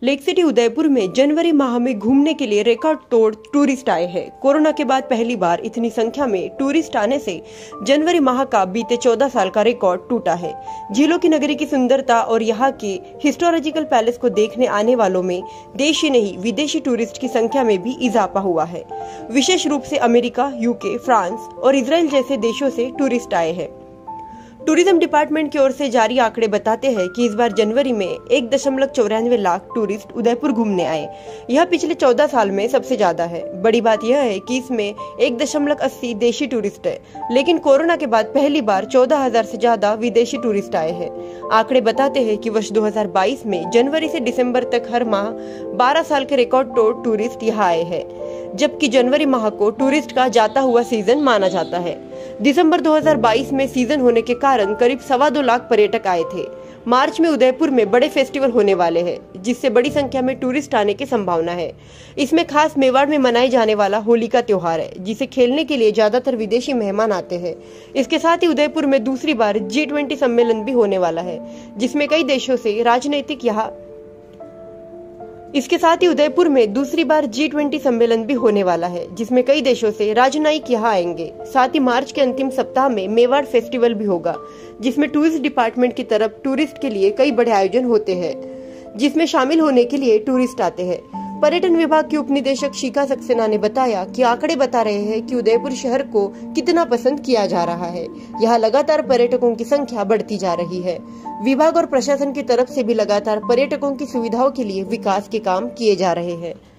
Lake city Udaipur में जनवरी माह में घूमने के लिए रिकॉर्ड तोड़ टूरिस्ट आए हैं। कोरोना के बाद पहली बार इतनी संख्या में टूरिस्ट आने से जनवरी माह का बीते 14 साल का रिकॉर्ड टूटा है। झीलों की नगरी की सुंदरता और यहाँ के हिस्टोलॉजिकल पैलेस को देखने आने वालों में देशी नहीं विदेशी टूरिस्ट की संख्या में भी इजाफा हुआ है। विशेष रूप से अमेरिका, यूके, फ्रांस और इजराइल जैसे देशों से टूरिस्ट आए हैं। टूरिज्म डिपार्टमेंट की ओर से जारी आंकड़े बताते हैं कि इस बार जनवरी में 1.94 लाख टूरिस्ट उदयपुर घूमने आए। यह पिछले 14 साल में सबसे ज्यादा है। बड़ी बात यह है कि इसमें 1.80 देशी टूरिस्ट है, लेकिन कोरोना के बाद पहली बार 14,000 से ज्यादा विदेशी टूरिस्ट आए हैं। आंकड़े बताते हैं कि वर्ष 2022 में जनवरी से दिसंबर तक हर माह 12 साल के रिकॉर्ड तोड़ टूरिस्ट यहाँ आए हैं, जबकि जनवरी माह को टूरिस्ट का जाता हुआ सीजन माना जाता है। दिसंबर 2022 में सीजन होने के कारण करीब 2.25 लाख पर्यटक आए थे। मार्च में उदयपुर में बड़े फेस्टिवल होने वाले हैं, जिससे बड़ी संख्या में टूरिस्ट आने की संभावना है। इसमें खास मेवाड़ में मनाए जाने वाला होली का त्योहार है, जिसे खेलने के लिए ज्यादातर विदेशी मेहमान आते हैं। इसके साथ ही उदयपुर में दूसरी बार G20 सम्मेलन भी होने वाला है, जिसमें कई देशों से राजनीतिक इसके साथ ही उदयपुर में दूसरी बार G20 सम्मेलन भी होने वाला है, जिसमें कई देशों से राजनयिक यहाँ आएंगे। साथ ही मार्च के अंतिम सप्ताह में मेवाड़ फेस्टिवल भी होगा, जिसमें टूरिस्ट डिपार्टमेंट की तरफ टूरिस्ट के लिए कई बड़े आयोजन होते हैं, जिसमें शामिल होने के लिए टूरिस्ट आते हैं। पर्यटन विभाग के उप निदेशक शिखा सक्सेना ने बताया कि आंकड़े बता रहे हैं कि उदयपुर शहर को कितना पसंद किया जा रहा है। यहाँ लगातार पर्यटकों की संख्या बढ़ती जा रही है। विभाग और प्रशासन की तरफ से भी लगातार पर्यटकों की सुविधाओं के लिए विकास के काम किए जा रहे हैं।